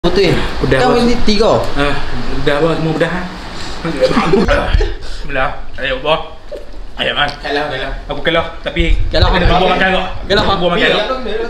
Betul. Udah. Kau ini 3. Udah bang, semua udah. Bismillah. Ayo bang. Ayo man. Kalah. Aku kalah, tapi Kalah ada apa? buah makan kok. Kalah apa? Buah makan kok.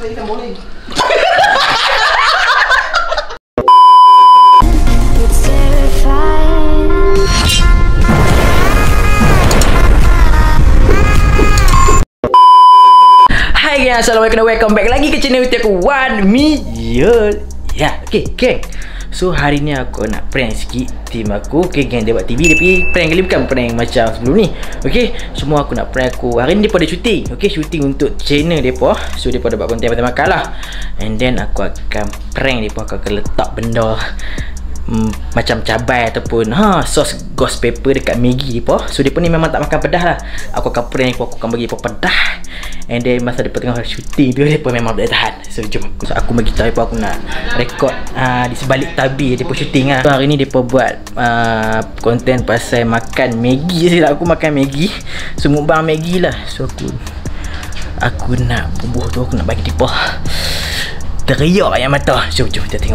Hai guys, assalamualaikum dan welcome back lagi ke channel YouTube aku One Million. Ya, okay geng. So hari ni aku nak prank sikit team aku. Okay geng, dia buat TV tapi prank kali bukan prank macam sebelum ni. Okay, semua aku nak prank aku. Hari ni mereka ada syuting. Okay, syuting untuk channel mereka. So mereka dapat konten makan lah. And then aku akan prank mereka. Aku akan letak benda macam cabai ataupun sos ghost pepper dekat Maggi depa. So depa ni memang tak makan pedas lah. Aku akan prank depa, aku akan bagi depa pedas. And then masa depa tengah shooting tu depa memang tak tahan. So jom aku bagi tahu depa aku nak rekod di sebalik tabir depa shooting lah. So hari ni depa buat konten pasal makan Maggi je lah. Aku makan Maggi. So mukbang Maggi lah. So aku nak bubuh tu, aku nak bagi depa teriak ayam mata. Jom kita tengok.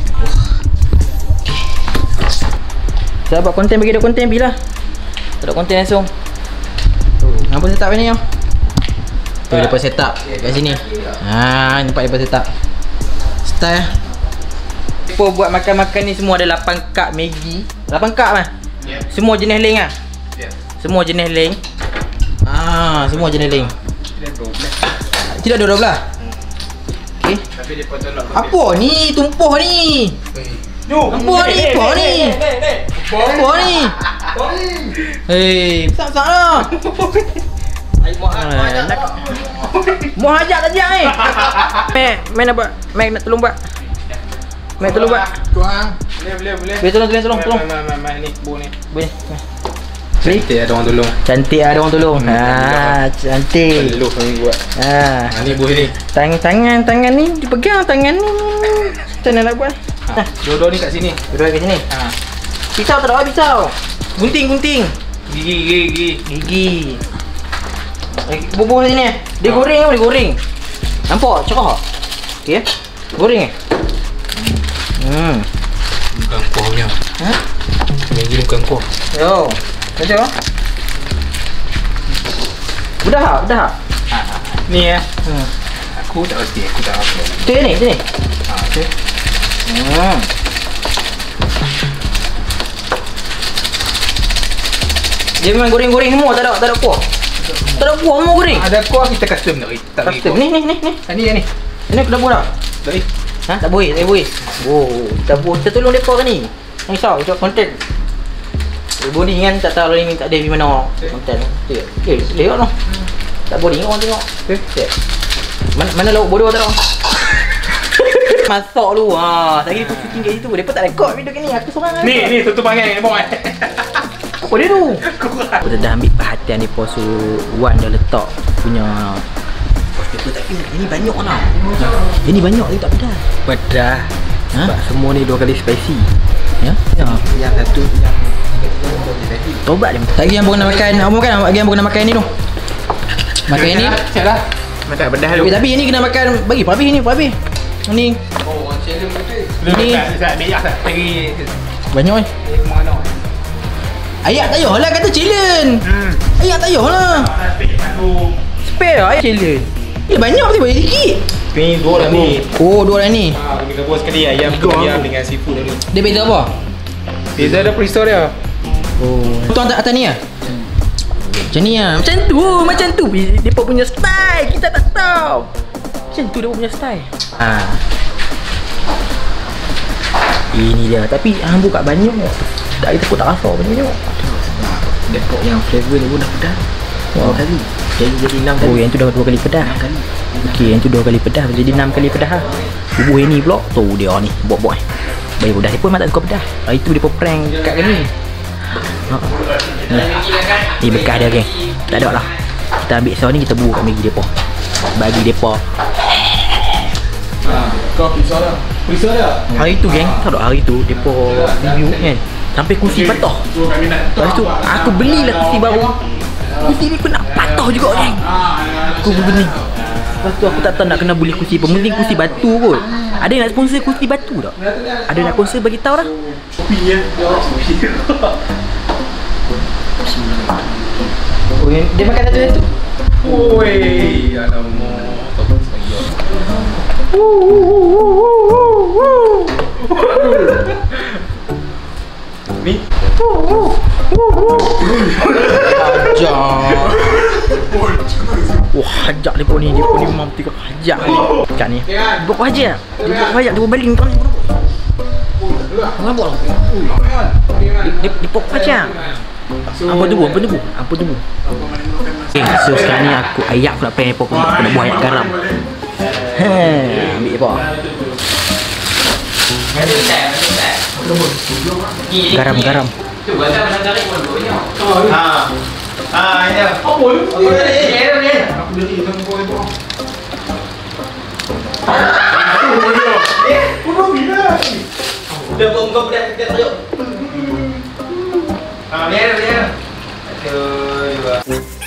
Saya buat konten, bagi dia konten bila tak ada konten langsung. Nampak setup ni yo. Tu depa setup kat sini. Nampak depa setup. Style. Depa buat makan-makan ni semua ada 8 cup Maggi. 8 cup kan? Yeah. Semua jenis leng ah. Yeah. Semua jenis leng. Semua jenis leng. Tidak ada 12. Okey. Tapi depa tolak. Apa ni? Tumpah ni. Apa ni? Apa ni? Apa ni? Hei, besar-besar lah. Mau hajak tak ajak ni? Main nak buat? Main nak tolong buat? Main tolong buat? Tuang. Boleh. Tolong. Main ni, bu ni. Boleh. Cantik ada orang tolong. Cantik ada orang tolong. Cantik. Perlu kami buat. Ni bu ni. Tangan ni dipegang, tangan ni. Macam mana nak buat? Dua-dua ni kat sini. Dua kat sini. Pisau tak ada pisau. Gunting. Gigi. Bubuh sini. Dia goreng apa? Dia goreng. Nampak cerah. Okey. Goreng Bukan kuah punya. Maggi bukan kuah. Yo. Macam Bedah. Ni aku tak reti, aku tak apa. Sini. Okey. Dia memang goreng-goreng semua, tak ada kuah. Tak ada kuah semua goreng. Ada kuah kita custom tak bagi kuah. Ni. Ni. Ini aku dah buat dah. Baik. Tak boleh. Kita buat, kita tolong depa kan ni. Jangan risau, kita konten. Boarding kan tak tahu ni tak ada di mana konten. Lewat noh. Tak boarding orang tengok. Okey. Mana lauk bodoh tak tahu. Masak lu. Tadi aku shooting kat situ, depa tak rekod video ni. Aku seorang. Ni tutup pangai ni boy. Apa dia tu? Aku dah ambil perhatian depa, so Wan dah letak punya paper tapi ini banyak tau. Ini banyak tapi tak pedas. Pedas. Sebab semua ni 2 kali spicy. Ya. Yang satu yang tobat dia. Lagi yang nak makan, apa makan? Lagi yang nak makan ni tu. Makan ni. Siaplah. Makan pedas dulu. Tapi ini kena makan bagi Prabi ni, Prabi. Ni. Challenge betul. Ni tak biar tak lagi banyak ni. Mana? Ayat tak payahlah kata challenge. Ayat tak payahlah. Spare ayat challenge. Banyak tu boleh sikit. Ni dua dah ni. Oh, dua dah ni. Kita gabung sekali ayam dengan seafood dulu. Dia beza apa? Beza ada perisau dia. Oh. Tuang atas ni ah. Macam ni ah. Macam tu. Depa punya style. Kita tak tahu. Macam tu depa punya style. Ini dia. Tapi buka banyak. Tak takut tak rasa banyak. Depok yang flavor ni pun dah pedas. 2 kali. Jadi 6 kali. Oh, yang tu dah 2 kali pedas. 6 kali. Okey, yang tu 2 kali pedas. Jadi 6 kali pedas lah. Bubuh ini pula. Tu dia ni. Buat-buat. Bagi pedas. Dia pun memang tak suka pedas. Hari tu dia pun prank kat ni. Ni bekas dia geng. Tak ada lah. Kita ambil saus ni, kita bubuh kat Maggi depa. Bagi depa. Kau pisau dah. Pisau dah. Hari tu geng, tahu tak hari tu depa review kan. Sampai kursi patah. Lepas tu aku belilah kursi baru. Kursi ni pun nak patah juga geng. Aku beli. Lepas tu aku tak tahu nak kena beli kursi apa. Mending kursi batu kot. Ada yang nak sponsor kursi batu tak? Ada nak sponsor bagi tahu dah. Kopi ya. Kopi. Oh, dia makan satu-satu. Oi, alamak. Tak boleh lagi. Ni. Hajar. Wah, hajar depa ni memang tiga hajar ni. Kat ni. Dia buat hajar. Dia buat hajar, dia buat baling kau ni. Kenapa? Dia pok hajar. Apa tu? Okay, so sekarang ni aku ayak pula pen depa, aku nak buat ayak garam. Ambil depa. Garam. Ini. Apa lu? Aku dari tempur itu. Kau bila? Dah kau budak kita tajuk. Dia. Aduh.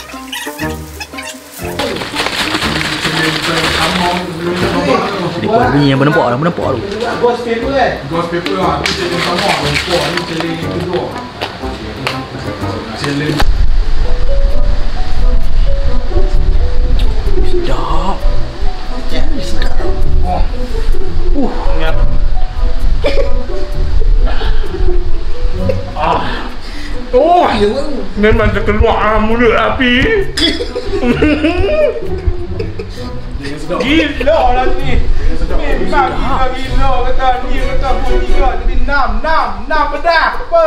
Depa ni yang nampak tu. Ghost paper kan? Ghost paper lah. Itu challenge sama. Nampak ni challenge kedua. Challenge. Sedap. Oh, memang terkeluar mulut api. Gila lah ni. Memang gila kata dia kata pun gila jadi 6 pedas apa.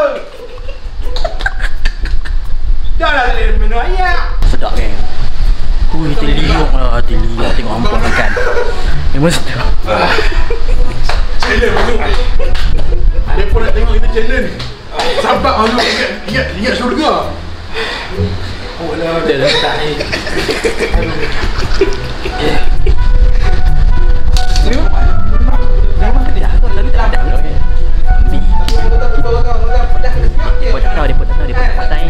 Dah lah dia minum air. Sedap kan? Ui, terliuk lah, tengok hampa makan. Memang sedap. Challenge masuk. Dia pun nak tengok kita challenge. Sabar masuk. Ingat syurga. Oh lah, dia letak ni. Memang tadi aku tadi tak ada. Dia tak patai.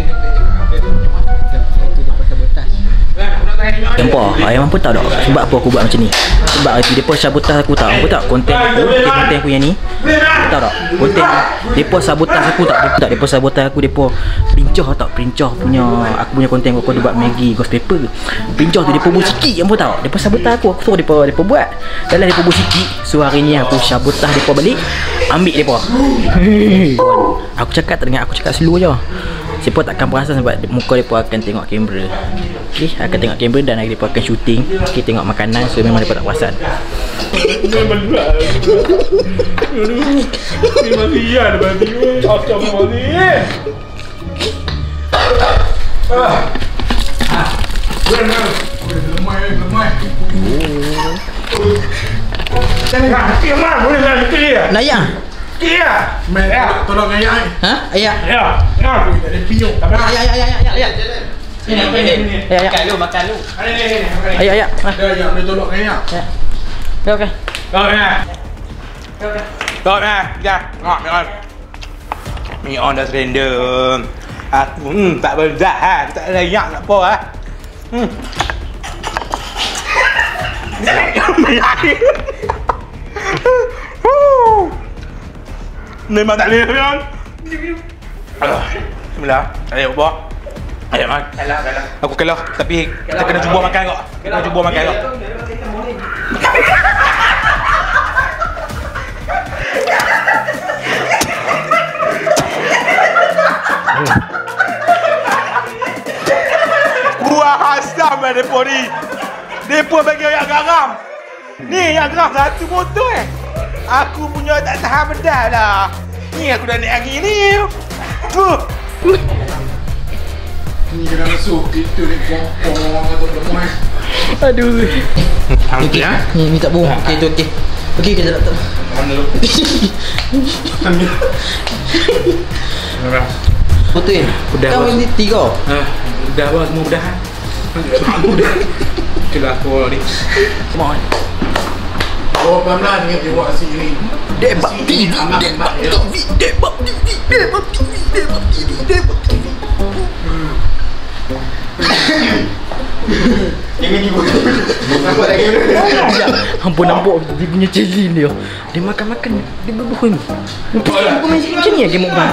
Nampak? Ayam apa tahu tak? Sebab apa aku buat macam ni? Sebab depa sabotaj aku tahu. Apa tak? Konten aku yang ni. Tahu tak? Konten depa sabotaj aku tak? Depa sabotaj aku, depa perincah punya aku punya konten aku buat Maggi Ghost Paper. Perincah tu depa buat sikit apa tahu? Depa sabotaj aku suruh depa buat. Dalam depa buat sikit. So hari ni aku sabotaj depa balik. Ambil depa. Aku cakap tak dengar, aku cakap slow je. Siapa takkan perasan sebab muka mereka akan tengok kamera. Okay, akan tengok kamera dan mereka akan shooting. Okay, tengok makanan, so memang mereka tak perasan. Memang berat. Memang liar babi. Astagfirullahaladzim. Lemai. Jangan boleh lah sikit. Nayang. Ya. Tolong ayak. Ha? Ayak. Ya. Aku tak ada pinyuk. Ayak. Sini. Makan lu. Ni. Ayak. Ya, boleh tolong ayak. Okey. Tolong ya. Ngok. Mi on dah random. Aku tak berdak tak layak nak apa Memang tak boleh kan? Bismillah. Ayo buat. Ayo mak. Kalah. Aku kalah tapi kita kena cuba makan kok. Buah asam depo ni. Depo bagi ayak garam. Ni yang garam satu botol Aku punya tak tahan pedas lah. Ni aku dah naik lagi ni. Ni kena masuk kita ni kompong atau lemah. Aduh. Okey ah. Ni tak bohong. Okey tu okey. Okey kita tak tahu. Mana lu? Mana? Betul. Kau ini 3. Dah bos semua dah. Itulah aku ni. Come on. Oh, pelan-pelan ingat dia buat sini. Debak TV. Jangan ibu. Nampak lagi. Ampun nampak dia punya celin dia. Dia makan-makan dia berbuih. Dia macam ni lagi mukbang.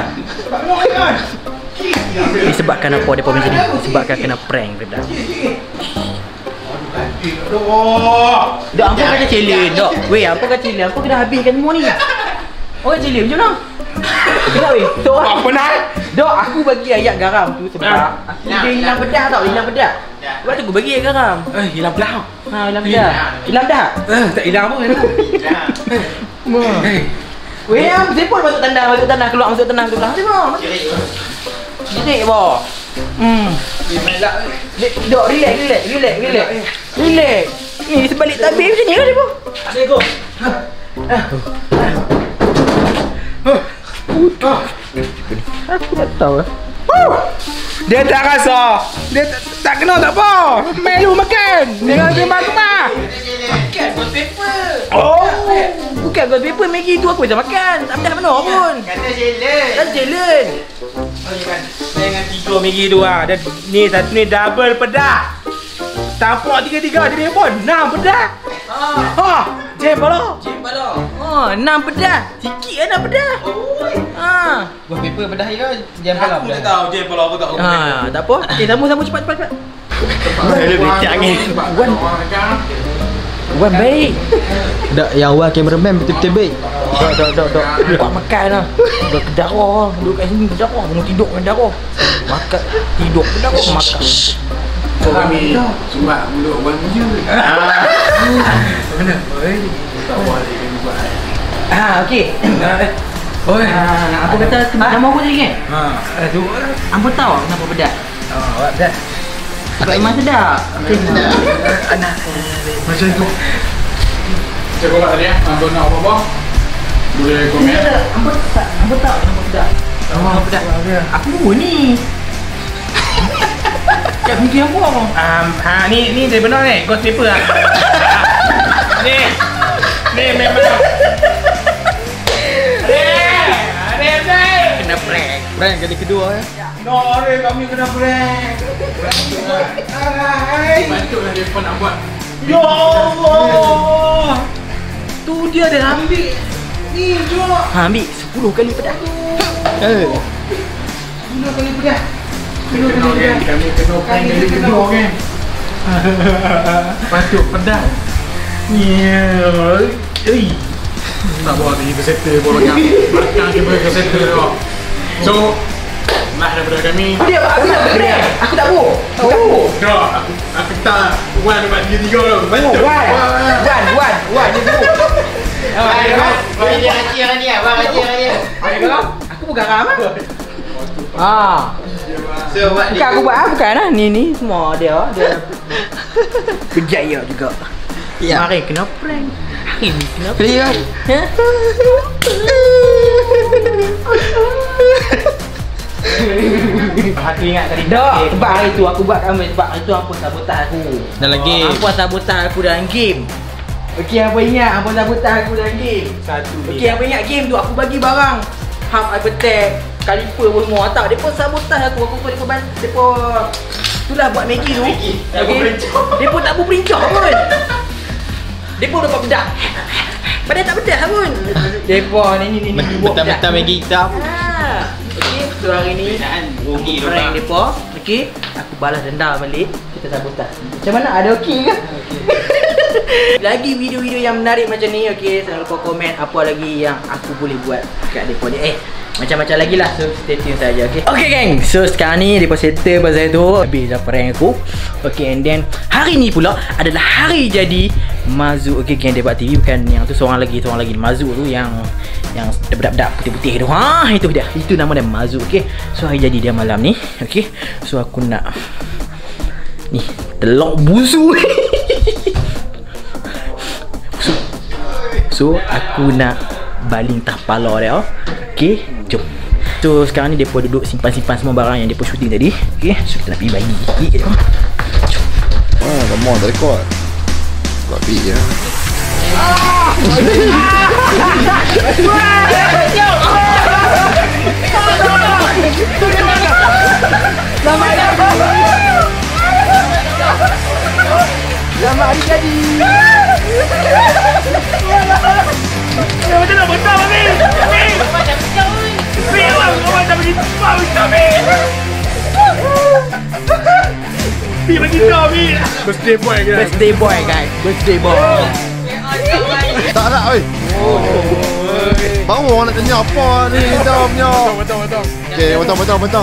Disebabkan apa dia macam ni? Sebabkan kena prank kedap. Dok, apa kata celin, dok? Weh, apa kata celin? Apa kena habiskan semua ni? Orang celin macam mana? Dok, weh. Dok, Apa nak? Dok, aku bagi ayat garam tu sebab aku dia hilang pedas tau, hilang pedas. Sebab tu aku bagi ayat garam. Hilang belah. Ha, hilang pedas. Hilang dah. Tak hilang apa tu? Weh, sepon masuk tandas, keluar masuk tandas tu lah. Tengok. Jerit boh. Dok, relax. Ni sebalik tabir macam ni kan dia boh. Assalamualaikum. Aku tak tahu lah. Dia tak rasa. Dia tak kena tak apa. Melu makan. Dengan kemah-kemah. Bukan ghost paper. Oh. Bukan ghost paper, Maggi tu aku bisa makan. Tak pedas mana pun. Kata challenge. Kan challenge. Dengan 3 Maggi tu ah. Dan ni satu ni double pedas. Tampak 3 dia pun 6 pedas. Ha, jam bala. Oh, 6 pedas. Sikit kan 6 pedas. Ha. Buah paper pedas ke jam kalam? Aku tak tahu jam bala aku tak tahu. Ha, tak apa. Sambung cepat. Dia becak ni. Wan baik. Dak yang awal cameraman betul-betul baik. Dok. Buat makan lah. Duduk ke darah. Duduk kat sini ke darah. Mau tidur ke darah. Makan. Tidur ke darah. Makan. Kau kami cuma mulut orang je. Mana? Tak boleh kami buat. Okey. Oi. Apa kata nama aku tadi kan? Tu. Ampun tahu kenapa pedas? Awak dah. Sebab memang sedap. Anak. Macam tu. Cakap kat tadi Abang nak apa-apa? Boleh komen. Ampun tahu kenapa pedas? Kenapa pedas? Aku pun ni. Cak fikir apa abang? Ni dia benar ni, ghost paper ah. Ni memang. Kena prank. Prank kali kedua Kami kena prank. Patutlah dia pun nak buat. Ya Allah. Tu dia dah ambil. Ni jom. Ambil 10 kali pedas. 10 kali pedas. Kami kena prank kali kedua kan. Patut pedas. Ya. Tak buat ni bersettle bolanya. Makan dia bersettle dah. So, lah daripada kami. Dia aku tak prank. Aku tak boh. Dah, aku tak wan buat 3 tu. Betul. Wan dia boh. Dia kacir ni ah, bang kacir dia. Aku bukan garam ah. So buat Bukan aku buat bukan lah. Ni semua dia berjaya juga. Ya. Mari kena prank. Hari ni kena prank. Pilih kan? Ha? Aku ingat tadi. Dok, sebab hari tu aku buat kamu sebab hari tu apa sabotaj aku. Dalam game. Apa sabotaj aku dalam game. Okey, apa ingat apa sabotaj aku dalam game? Satu ni. Okey, apa ingat game tu aku bagi barang. Half hypertech, kaliper pun semua tak. Depa sabotaj aku pun depa itulah buat Maggi tu. Okey. Depa tak berperincah pun. Depa dapat pedas. Padahal tak pedas pun. Depa ni buat pedas. Mentang-mentang Maggi hitam. Okey, so hari ni rugi prank depa. Okey, aku balas dendam balik. Kita sabotaj. Macam mana? Ada okey ke? Lagi video-video yang menarik macam ni, okey, jangan lupa komen apa lagi yang aku boleh buat kat depa ni. Macam-macam lagi lah. So stay tune saja, okey. Okey gang, so sekarang ni depa settle pasal tu. Habis dah prank aku. Okey, and then hari ni pula adalah hari jadi Mazu. Okey gang, Debat TV bukan yang tu, seorang lagi Mazu tu yang bedak-bedak putih-putih tu. Ha, itu dia. Itu nama dia Mazu. Okey. So hari jadi dia malam ni. Okey. So aku nak ni telur busu. So aku nak baling tapala dia. Okey, jom. So sekarang ni depa duduk simpan-simpan semua barang yang depa shooting tadi. Okey, so kita nak pergi bagi sikit kat depa. Jom. Oh, lama tak rekod. Buat beat je. Selamat datang. Birthday boy guys. Birthday boy guys. Birthday boy. Tak nak oi. Baru orang nak tanya apa ni kita punya. Betul. Okey, betul.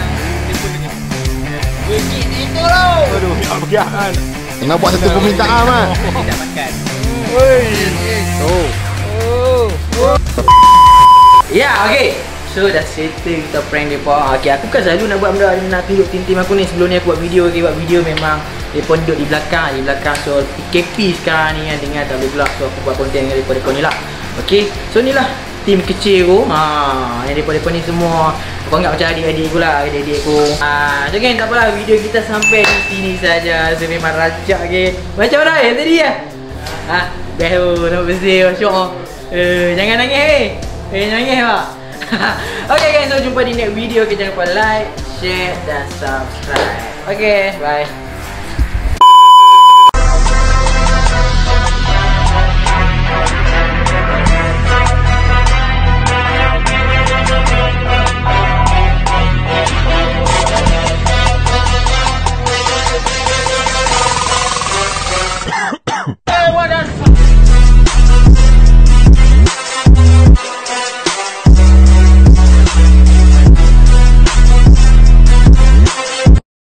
Aduh, tak bagian. Nak buat satu permintaan mah. Tidak makan. Ya, okey. So dah settle kita prank depa. Okey, aku kan selalu nak buat benda ni, nak tunjuk tim-tim aku ni. Sebelum ni aku buat video, memang depa duduk di belakang. So PKP sekarang ni kan, tinggal tak boleh gelap. So aku buat konten dengan depa ni lah. Okey. So ni lah tim kecil aku. Yang depa ni semua aku anggap macam adik-adik aku lah, adik-adik aku. So kan tak apalah, video kita sampai di sini saja. So memang racak ke. Macam mana tadi ya? Behu, nama bersih, masya-Allah. Jangan nangis jangan nangis pak. Okay guys, so jumpa di next video. Kita jangan lupa like, share dan subscribe. Okay, bye.